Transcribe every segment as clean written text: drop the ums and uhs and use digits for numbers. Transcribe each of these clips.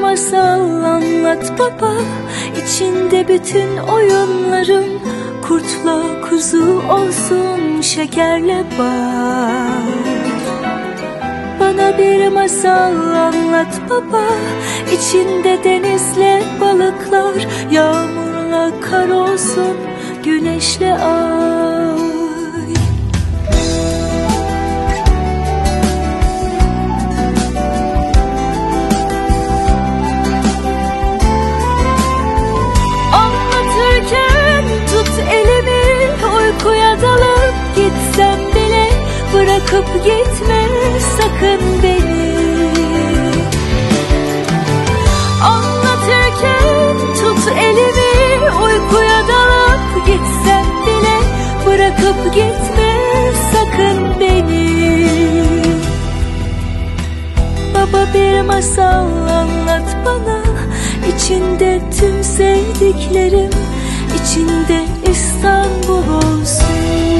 masal anlat baba, içinde bütün oyunlarım kurtla kuzu olsun, şekerle bal. Bana bir masal anlat baba, içinde denizle balıklar, yağmurla kar olsun, güneşle ay. Anlatırken tut elimi, uykuya dalıp gitsem bile bırakıp gitme sakın beni. Anlatırken tut elimi, uykuya dalıp gitsem bile bırakıp gitme sakın beni. Baba bir masal anlat bana, içinde tüm sevdiklerim, içinde İstanbul olsun.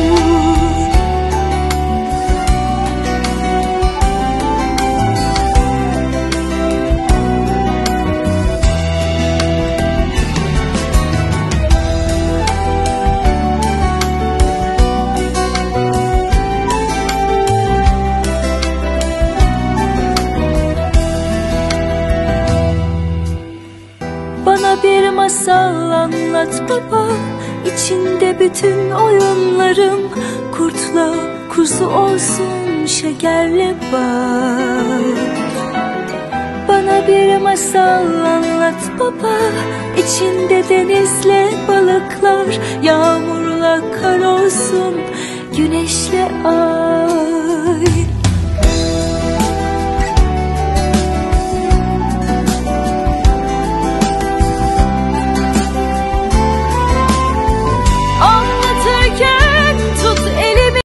Bana bir masal anlat baba, içinde bütün oyunlarım kurtla kuzu olsun, şekerle bal. Bana bir masal anlat baba, içinde denizle balıklar, yağmurla kar olsun, güneşle ay.